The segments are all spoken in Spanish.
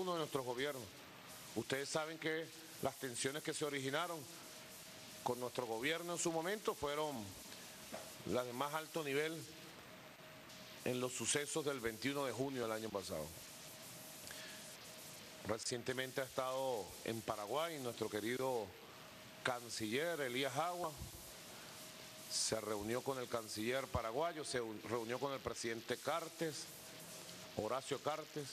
uno de nuestros gobiernos. Ustedes saben que las tensiones que se originaron con nuestro gobierno en su momento fueron las de más alto nivel en los sucesos del 21 de junio del año pasado. Recientemente ha estado en Paraguay nuestro querido canciller Elías Agua. Se reunió con el canciller paraguayo, se reunió con el presidente Cartes, Horacio Cartes.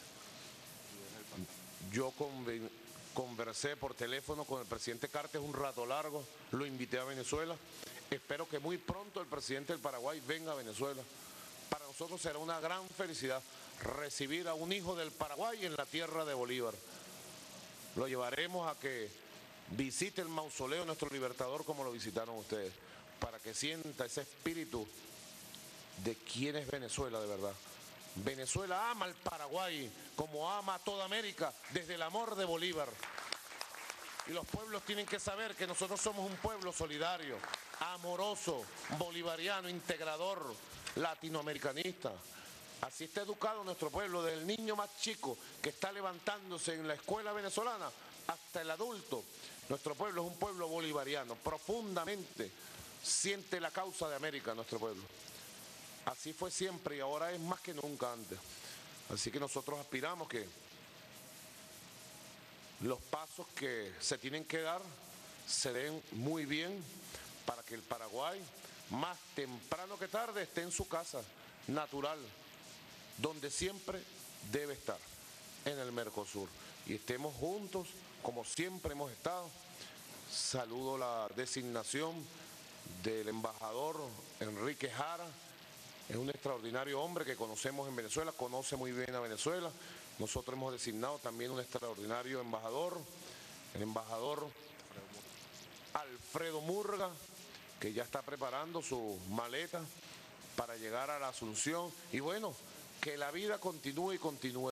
Yo conversé por teléfono con el presidente Cartes un rato largo, lo invité a Venezuela. Espero que muy pronto el presidente del Paraguay venga a Venezuela. Para nosotros será una gran felicidad recibir a un hijo del Paraguay en la tierra de Bolívar. Lo llevaremos a que visite el mausoleo de nuestro libertador como lo visitaron ustedes, para que sienta ese espíritu de quién es Venezuela de verdad. Venezuela ama al Paraguay como ama a toda América desde el amor de Bolívar. Y los pueblos tienen que saber que nosotros somos un pueblo solidario, amoroso, bolivariano, integrador, latinoamericanista. Así está educado nuestro pueblo, desde el niño más chico que está levantándose en la escuela venezolana hasta el adulto. Nuestro pueblo es un pueblo bolivariano, profundamente siente la causa de América nuestro pueblo. Así fue siempre y ahora es más que nunca antes. Así que nosotros aspiramos que los pasos que se tienen que dar se den muy bien para que el Paraguay, más temprano que tarde, esté en su casa natural, donde siempre debe estar, en el Mercosur. Y estemos juntos, como siempre hemos estado. Saludo la designación del embajador Enrique Jara. Es un extraordinario hombre que conocemos en Venezuela, conoce muy bien a Venezuela. Nosotros hemos designado también un extraordinario embajador, el embajador Alfredo Murga, que ya está preparando su maleta para llegar a la Asunción. Y bueno, que la vida continúe y continúe.